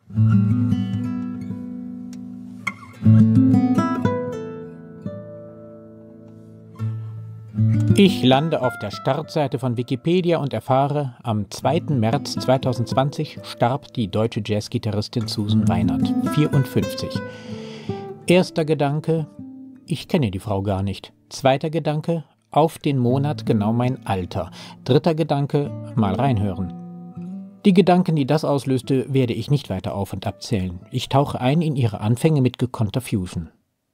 Ich lande auf der Startseite von Wikipedia und erfahre, am 2. März 2020 starb die deutsche Jazzgitarristin Susan Weinert, 54. Erster Gedanke, ich kenne die Frau gar nicht. Zweiter Gedanke, auf den Monat genau mein Alter. Dritter Gedanke, mal reinhören. Die Gedanken, die das auslöste, werde ich nicht weiter auf- und abzählen. Ich tauche ein in ihre Anfänge mit gekonnter Fusion.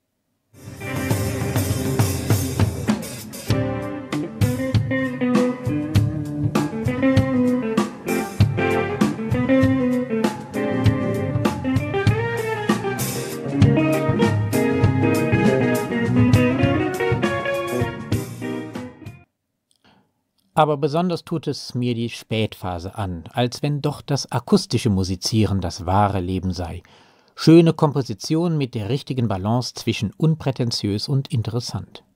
Aber besonders tut es mir die Spätphase an, als wenn doch das akustische Musizieren das wahre Leben sei. Schöne Komposition mit der richtigen Balance zwischen unprätentiös und interessant.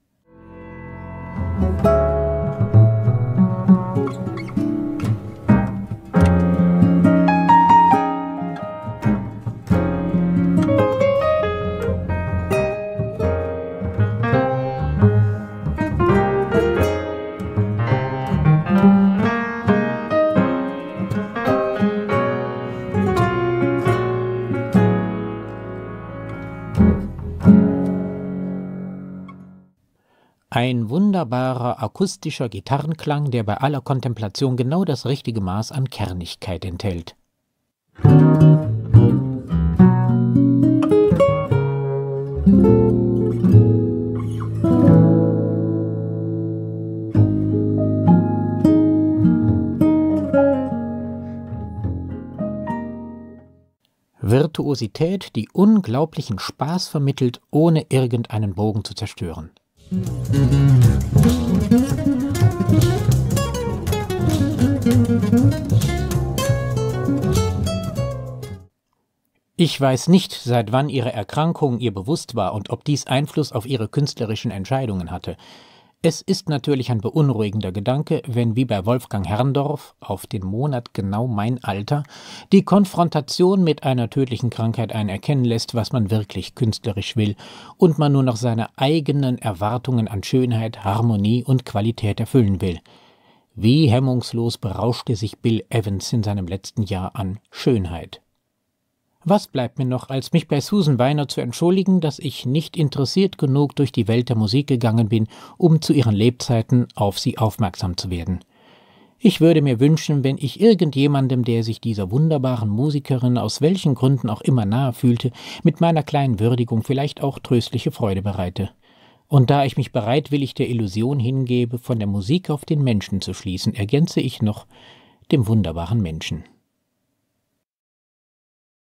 Ein wunderbarer akustischer Gitarrenklang, der bei aller Kontemplation genau das richtige Maß an Kernigkeit enthält. Virtuosität, die unglaublichen Spaß vermittelt, ohne irgendeinen Bogen zu zerstören. Ich weiß nicht, seit wann ihre Erkrankung ihr bewusst war und ob dies Einfluss auf ihre künstlerischen Entscheidungen hatte. Es ist natürlich ein beunruhigender Gedanke, wenn wie bei Wolfgang Herrndorff, auf den Monat genau mein Alter, die Konfrontation mit einer tödlichen Krankheit einen erkennen lässt, was man wirklich künstlerisch will und man nur noch seine eigenen Erwartungen an Schönheit, Harmonie und Qualität erfüllen will. Wie hemmungslos berauschte sich Bill Evans in seinem letzten Jahr an Schönheit. Was bleibt mir noch, als mich bei Susan Weinert zu entschuldigen, dass ich nicht interessiert genug durch die Welt der Musik gegangen bin, um zu ihren Lebzeiten auf sie aufmerksam zu werden. Ich würde mir wünschen, wenn ich irgendjemandem, der sich dieser wunderbaren Musikerin aus welchen Gründen auch immer nahe fühlte, mit meiner kleinen Würdigung vielleicht auch tröstliche Freude bereite. Und da ich mich bereitwillig der Illusion hingebe, von der Musik auf den Menschen zu schließen, ergänze ich noch dem wunderbaren Menschen.